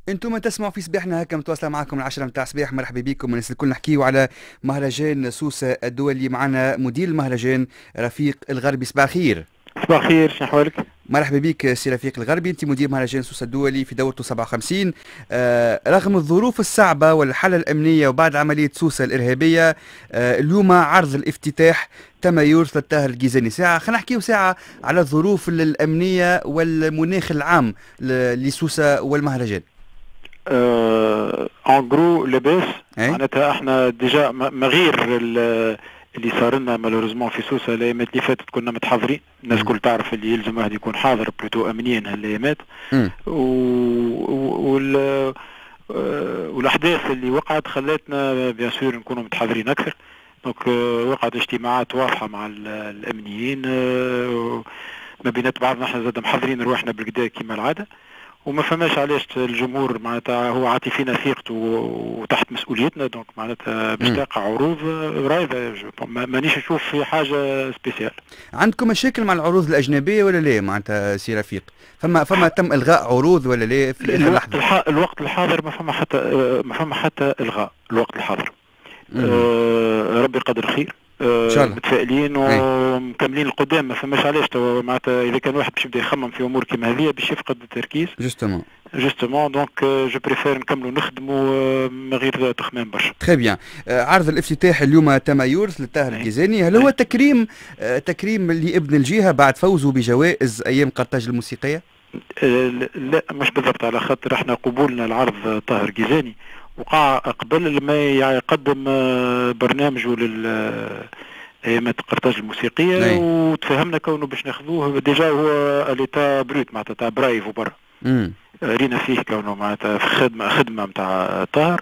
انتم تسمعوا في صباحنا هكا متواصله معكم العشرة متاع صباح. مرحبا بكم الناس الكل. نحكيو على مهرجان سوسة الدولي. معنا مدير المهرجان رفيق الغربي. صباح الخير. صباح الخير، شنو احوالك؟ مرحبا بك سي رفيق الغربي، انت مدير مهرجان سوسة الدولي في دورته 57. رغم الظروف الصعبه والحاله الامنيه وبعد عمليه سوسة الارهابيه، اليوم عرض الافتتاح تم يورث للطاهر الجيزاني. ساعه خلينا نحكيو ساعه على الظروف الامنيه والمناخ العام لسوسة والمهرجان. ان جرو لاباس. اي. معناتها احنا ديجا مغير اللي صار لنا مالوريزمون في سوسه الايامات اللي فاتت كنا متحضرين، الناس كل تعرف اللي يلزم واحد يكون حاضر بلوتو امنيا هالايامات. امم. وال والاحداث اللي وقعت خلتنا بيان سور نكونوا متحضرين اكثر. دونك وقعت اجتماعات واضحه مع الامنيين، ما بينات بعضنا احنا زاد محضرين رواحنا بالكدا كما العاده، وما فماش علاش الجمهور معناتها هو عاطي فينا ثقته وتحت مسؤوليتنا. دونك معناتها باش تلقى عروض رايبه، مانيش نشوف في حاجه سبيسيال. عندكم مشاكل مع العروض الأجنبية ولا لا معناتها سي رفيق؟ فما تم إلغاء عروض ولا لا في آخر لحظة؟ الوقت الحاضر ما فما حتى الغاء الوقت الحاضر. مم. ربي قدر خير. إن شاء الله. متفائلين أي. ومكملين القدام، ما فماش علاش توا معناتها اذا كان واحد باش يبدا يخمم في امور كيما هذه باش يفقد التركيز. جوستومون. جوستومون دونك جو بريفير نكملوا نخدموا من غير تخمام برشا. تخي بيان. عرض الافتتاح اليوم تم يورث للطاهر أي. الجيزاني. هل هو أي. تكريم تكريم لابن الجهة بعد فوزه بجوائز أيام قرطاج الموسيقية؟ لا مش بالضبط، على خاطر احنا قبولنا العرض طاهر جيزاني وقع قبل ما يقدم برنامجه ايامات قرطاج الموسيقيه، أي. وتفهمنا كونه باش ناخذوه ديجا هو اليتا بروت معناتها تاع برايف وبرا. امم. رينا فيه كونه معناتها في خدمه نتاع طاهر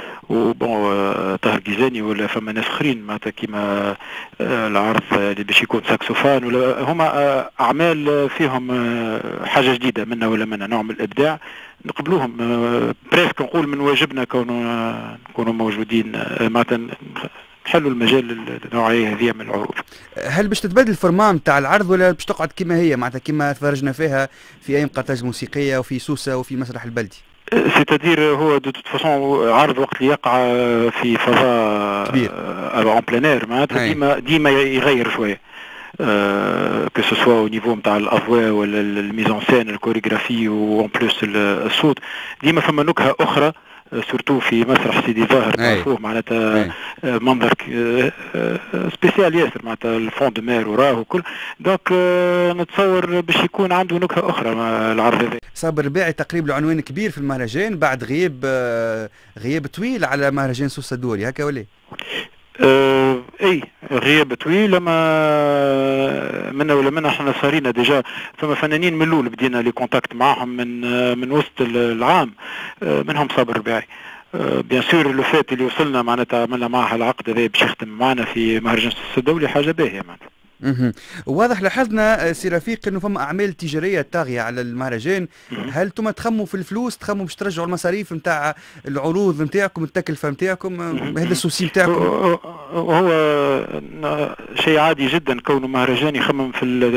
وبون. طاهر جيزاني ولا فما ناس اخرين معناتها كيما العرض اللي باش يكون ساكسوفون، ولا هما اعمال فيهم حاجه جديده منا ولا منا نوع من الابداع نقبلوهم. بريسك نقول من واجبنا كونه نكونوا موجودين معناتها نحلوا المجال للنوعيه هذه من العروض. هل باش تتبدل الفورمام نتاع العرض ولا باش تقعد كما هي معناتها كما تفرجنا فيها في أيام قرطاج الموسيقية وفي سوسة وفي مسرح البلدي؟ سيتادير هو دو توت فاسون عرض وقت اللي يقع في فضاء كبير. اون بلان اير معناتها أي. ديما يغير شويه. كو سوسوا او نيفو نتاع الاضواء ولا الميزون سين الكوريغرافي وان بلوس الصوت، ديما فما نكهه اخرى سورتو في مسرح سيدي ظاهر أي. تعرفوه معناتها أي. منظر سبيسيال ياسر معناتها الفون دو مير وراه وكل. دونك نتصور باش يكون عنده نكهه اخرى مع العرض هذا. صابر الرباعي تقريبا عنوان كبير في المهرجان بعد غياب طويل على مهرجان سوسة الدولي، هكا ولا؟ اي غياب طويل، منا ولا منا احنا صارينا ديجا ثم فنانين من الاول بدينا لي كونتاكت معاهم من وسط العام. منهم صابر الرباعي. بيان سور لو فات اللي وصلنا معناتها عملنا معها العقد هذا باش يخدم معنا في مهرجان السوسة الدولي حاجه باهيه معناتها. مهم. واضح لاحظنا سي رفيق انه فما اعمال تجاريه طاغيه على المهرجان. هل انتم تخموا في الفلوس، تخموا باش ترجعوا المصاريف نتاع العروض نتاعكم، التكلفه نتاعكم؟ هذا السوسي نتاعكم؟ هو شيء عادي جدا كونه مهرجان يخمم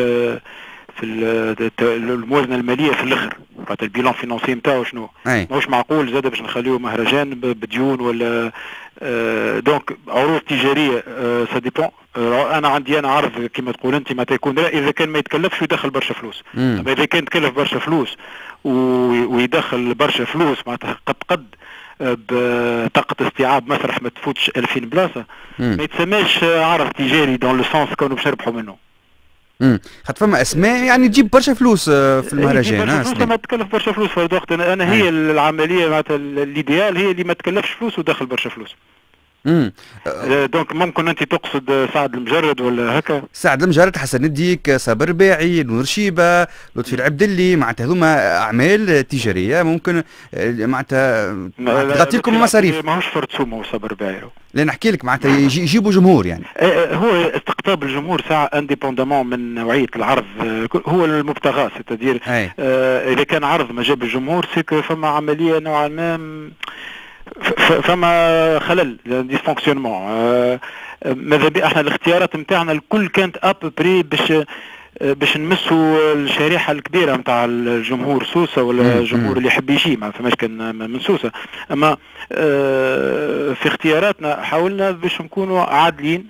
في الموازنه الماليه في الاخر، بعد البيلان فينانسي نتاعو شنو. اي. ماهوش معقول زاد باش نخليوه مهرجان بديون ولا. دونك عروض تجاريه سا ديبون. انا عندي عرض كما تقول انت متى يكون اذا كان ما يتكلفش ويدخل برشا فلوس. اما اذا كان يتكلف برشا فلوس ويدخل برشا فلوس معناتها قد بطاقة استيعاب مسرح ما تفوتش 2000 بلاصة، ما يتسماش عرض تجاري دون لو سونس كانوا باش نربحوا منه. خاطر فما اسماء يعني تجيب برشا فلوس في تجيب المهرجان. برشا فلوس لما تكلف برشا فلوس في الوقت. انا هي العملية معناتها الايديال هي اللي ما تكلفش فلوس ودخل برشا فلوس. امم. دونك ممكن انت تقصد سعد المجرد ولا هكا؟ سعد المجرد، حسن الديك، صابر الرباعي، نور شيبه، لطفي العبدلي، معناتها هذوما اعمال تجاريه ممكن معناتها تغطي لكم المصاريف. ماهوش فرد سومه وصابر الرباعي. لا نحكي لك معناتها يجيبوا جمهور يعني. هو استقطاب الجمهور ساعة انديبوندامون من نوعية العرض هو المبتغى. ستدير إذا كان عرض ما جاب الجمهور سيكو فما عملية نوعا ما فما خلل ديسفونكسيونمون. ماذا بي احنا الاختيارات نتاعنا الكل كانت ابري باش باش نمسوا الشريحه الكبيره نتاع الجمهور سوسه ولا الجمهور اللي يحب يجي، ما فماش كان من سوسه. اما في اختياراتنا حاولنا باش نكونوا عادلين.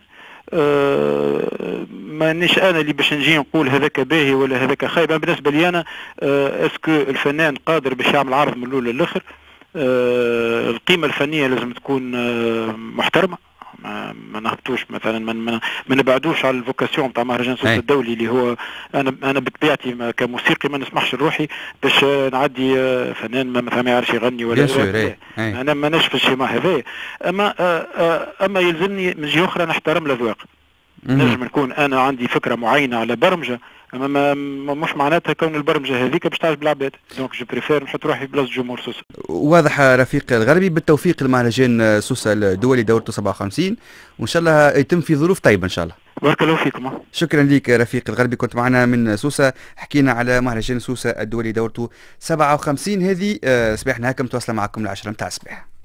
مانيش انا اللي باش نجي نقول هذاك باهي ولا هذاك خايب. بالنسبه لي انا اسكو الفنان قادر باش يعمل عرض من الاول للاخر. القيمه الفنيه لازم تكون محترمه، ما نهبطوش مثلا، ما نبعدوش على الفوكاسيون نتاع مهرجان سوسه الدولي اللي هو انا بطبيعتي كموسيقي ما نسمحش لروحي باش نعدي فنان مثلا ما يعرفش يغني ولا انا ما ناش في الشيما هذا. اما يلزمني من جهه اخرى نحترم الاذواق. نجم نكون انا عندي فكره معينه على برمجه، اما مش معناتها كون البرمجه هذيك باش تعجب العباد، دونك جو بريفير نحط روحي بلاصه جمهور سوسه. واضح رفيق الغربي، بالتوفيق لمهرجان سوسه الدولي دورته 57، وان شاء الله يتم في ظروف طيبه ان شاء الله. بارك الله فيكم. شكرا لك رفيق الغربي، كنت معنا من سوسه، حكينا على مهرجان سوسه الدولي دورته 57. هذه صباحنا هكا متواصله معكم ل10 متاع الصباح.